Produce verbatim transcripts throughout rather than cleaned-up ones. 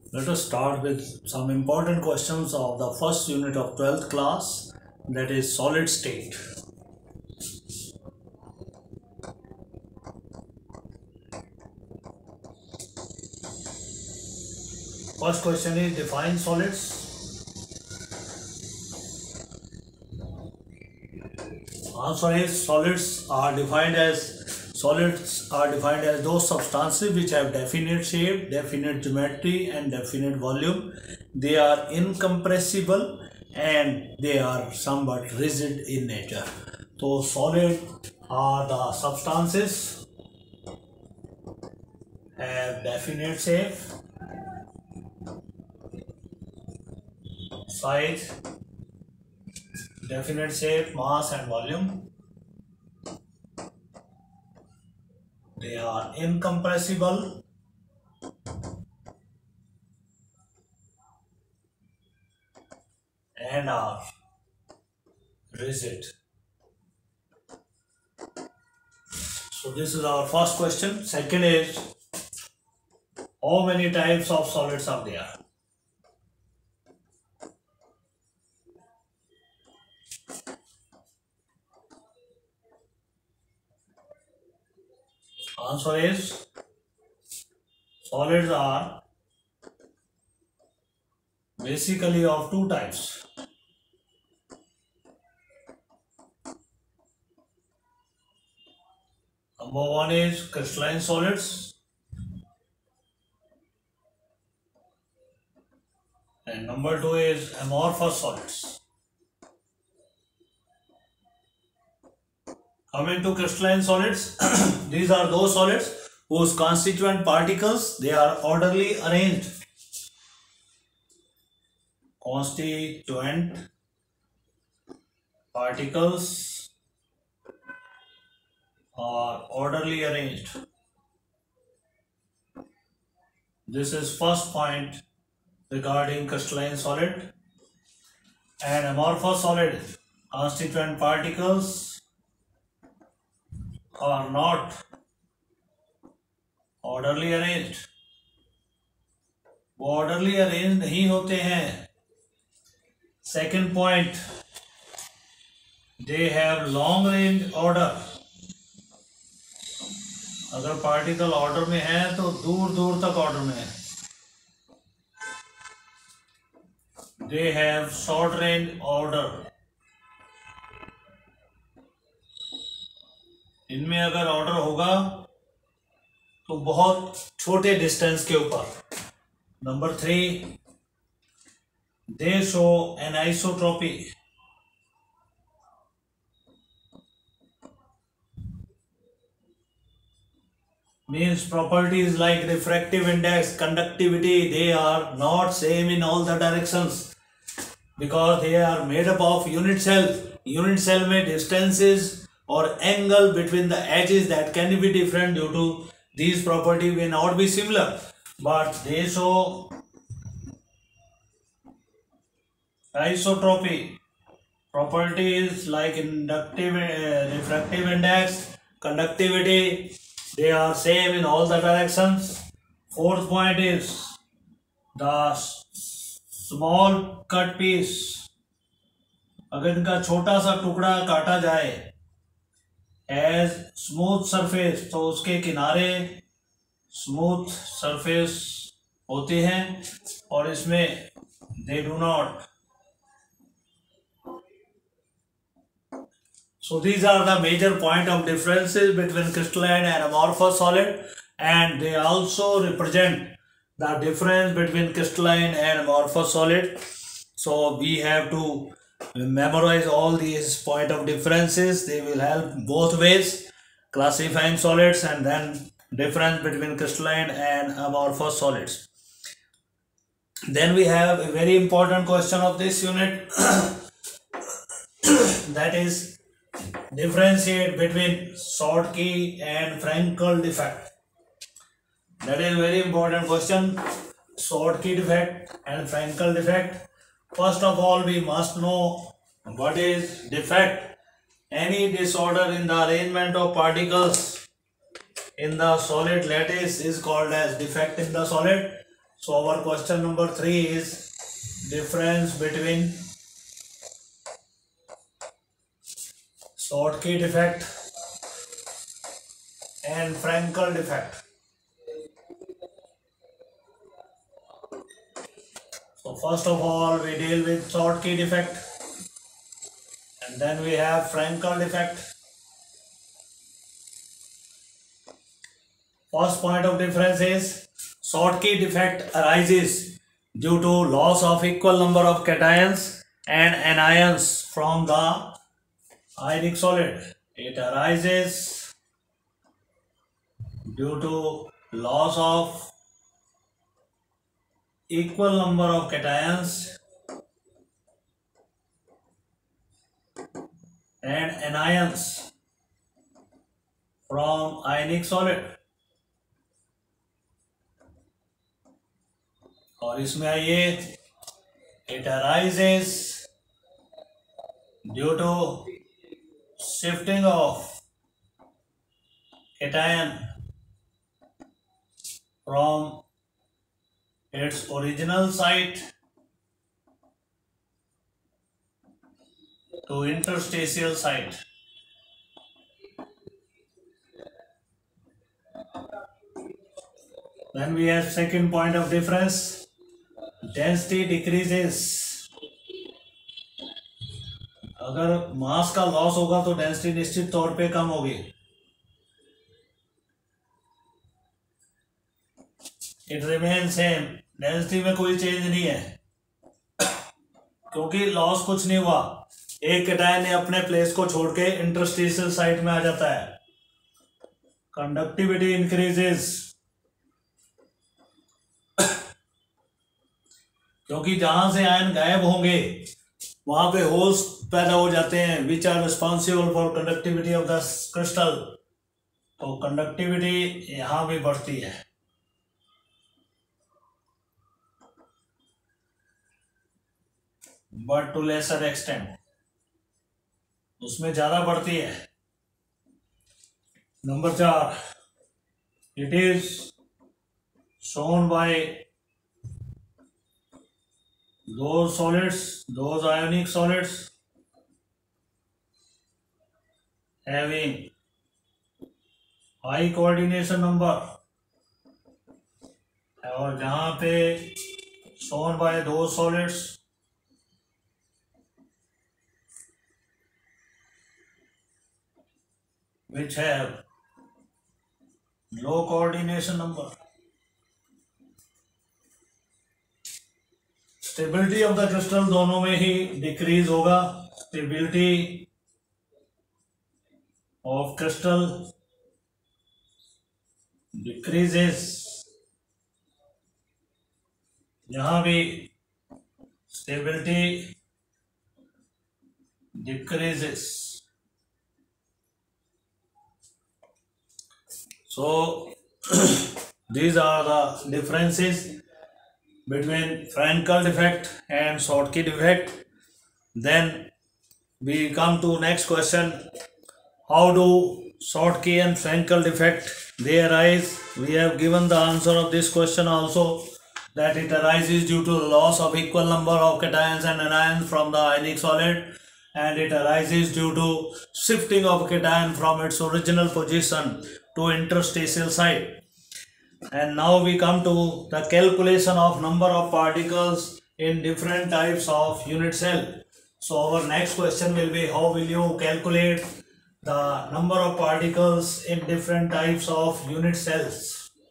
Let us start with some important questions of the first unit of twelfth class, that is solid state. First question is define solids. Answer is solids are defined as Solids are defined as those substances which have definite shape, definite geometry and definite volume. They are incompressible and they are somewhat rigid in nature. So solid are the substances have definite shape, size, definite shape, mass and volume. They are incompressible and are rigid. So this is our first question. Second is, how many types of solids are there? Answer is, solids are basically of two types. Number one is crystalline solids and number two is amorphous solids. Coming to crystalline solids, these are those solids whose constituent particles, they are orderly arranged. Constituent particles are orderly arranged. This is first point regarding crystalline solid. And amorphous solid, constituent particles are not orderly arranged. वो orderly arranged नहीं होते हैं. Second point, they have long range order. अगर particle order में है तो दूर दूर तक ऑर्डर में है. They have short range order. इनमें अगर ऑर्डर होगा तो बहुत छोटे डिस्टेंस के ऊपर. Number three, they show anisotropy. Means properties like refractive index, conductivity, they are not same in all the directions because they are made up of unit cell. Unit cell में distances or angle between the edges that can be different due to these properties may not be similar, but they show isotropy. Properties like inductive, uh, refractive index, conductivity, they are same in all the directions. Fourth point is the small cut piece. अगर इनका छोटा सा टुकड़ा काटा जाए as smooth surface, तो उसके किनारे smooth surface होते हैं और इसमें they do not. So these are the major point of differences between crystalline and amorphous solid, and they also represent the difference between crystalline and amorphous solid. So we have to memorize all these point of differences. They will help both ways, classifying solids and then difference between crystalline and amorphous solids. Then we have a very important question of this unit that is differentiate between Schottky and Frankel defect. That is very important question. Schottky defect and Frankel defect. First of all, we must know what is defect. Any disorder in the arrangement of particles in the solid lattice is called as defect in the solid. So our question number three is difference between Schottky defect and Frankel defect. So first of all, we deal with Schottky defect, and then we have Frankel defect. First point of difference is Schottky defect arises due to loss of equal number of cations and anions from the ionic solid. It arises due to loss of equal number of cations and anions from ionic solid. और इसमें आइए, it arises due to shifting of cation from its original site to interstitial site. Then we have second point of difference. Density decreases. अगर मास का loss होगा तो density निश्चित तौर पे कम होगी. It remains same. डेंसिटी में कोई चेंज नहीं है क्योंकि लॉस कुछ नहीं हुआ. एक कैटायन ने अपने प्लेस को छोड़ के इंटरस्टिशियल साइट में आ जाता है. कंडक्टिविटी इंक्रीजेस क्योंकि जहां से आयन गायब होंगे वहां पे होल्स पैदा हो जाते हैं which are responsible for conductivity of the crystal. तो कंडक्टिविटी यहां भी बढ़ती है. बट टू लेसर एक्सटेंट, उसमें ज्यादा बढ़ती है. नंबर चार, it is shown by those solids, those ionic solids having high coordination number, और जहां पे shown by those solids which have low coordination number. Stability of the crystal दोनों में ही डिक्रीज होगा. Stability of crystal decreases. यहां भी stability decreases. So these are the differences between Frankel defect and Schottky defect. Then we come to next question. How do Schottky and Frankel defect they arise? We have given the answer of this question also, that it arises due to the loss of equal number of cations and anions from the ionic solid, and it arises due to shifting of cation from its original position to interstitial site. And now we come to the calculation of number of particles in different types of unit cell. So our next question will be, how will you calculate the number of particles in different types of unit cells?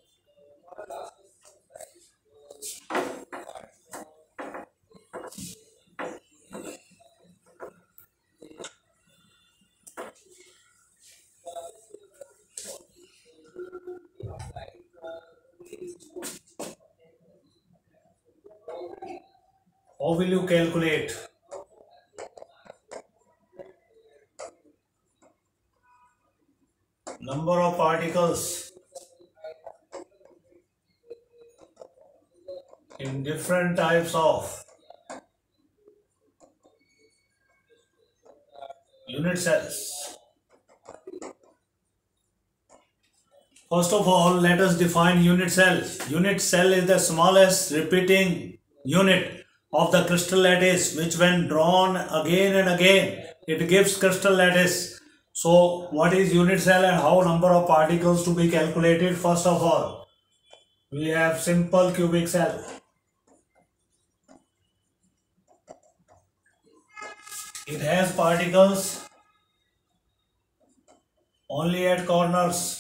How will you calculate? Number of particles in different types of unit cells. First of all, let us define unit cell. Unit cell is the smallest repeating unit of the crystal lattice, which when drawn again and again, it gives crystal lattice. So what is unit cell and how number of particles to be calculated? First of all, we have simple cubic cell. It has particles only at corners.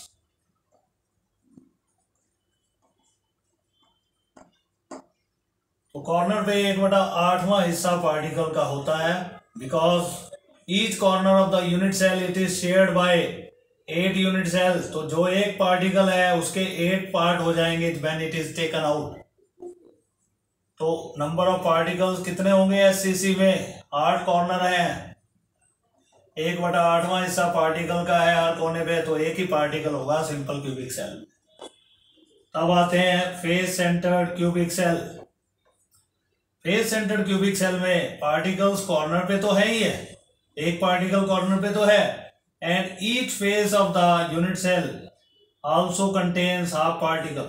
तो corner पे एक बटा आठवां हिस्सा particle का होता है, because each corner of the unit cell it is shared by eight unit cells. तो जो एक पार्टिकल है उसके एट पार्ट हो जाएंगे when it is taken out. तो नंबर ऑफ पार्टिकल्स कितने होंगे एससीसी में? आठ कॉर्नर हैं, एक बटा आठवां हिस्सा पार्टिकल का है हर कोने पे, तो एक ही पार्टिकल होगा सिंपल क्यूबिक सेल. तब आते हैं face centred cubic cell. Face centred cubic cell में पार्टिकल्स कॉर्नर पे तो है ही है, एक पार्टिकल कॉर्नर पे तो है, and each face of the unit cell also contains half particle.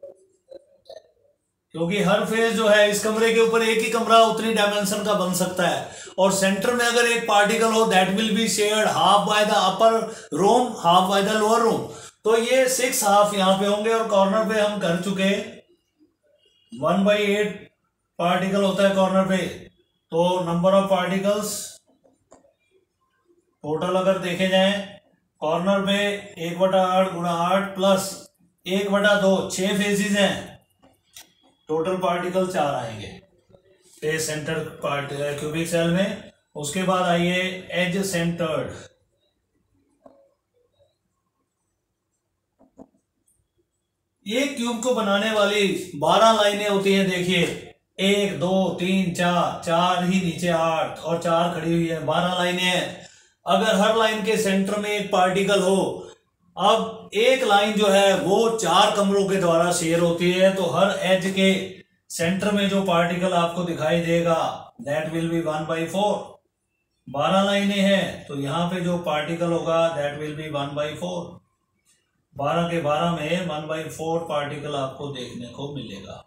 क्योंकि हर फेस जो है इस कमरे के ऊपर एक ही कमरा उतनी डायमेंशन का बन सकता है, और सेंटर में अगर एक पार्टिकल हो that will be shared half by the upper room, half by the lower room. तो ये सिक्स हाफ यहाँ पे होंगे, और कॉर्नर पे हम कर चुके वन बाई एट पार्टिकल होता है कॉर्नर पे. तो नंबर ऑफ पार्टिकल्स टोटल अगर देखे जाए कॉर्नर पे एक बटा आठ गुणा आठ प्लस एक बटा दो, छह फेसेस हैं, टोटल पार्टिकल चार आएंगे face centre part cubic cell में. उसके बाद आइए एज सेंटर्ड. एक क्यूब को बनाने वाली बारह लाइनें होती हैं. देखिए एक दो तीन चार, चार ही नीचे आठ और चार खड़ी हुई है, बारह लाइनें हैं. अगर हर लाइन के सेंटर में एक पार्टिकल हो, अब एक लाइन जो है वो चार कमरों के द्वारा शेयर होती है, तो हर एज के सेंटर में जो पार्टिकल आपको दिखाई देगा that will be one by four. बारह लाइनें हैं तो यहाँ पे जो पार्टिकल होगा that will be one by four. बारह के बारह में वन बाई फोर पार्टिकल आपको देखने को मिलेगा.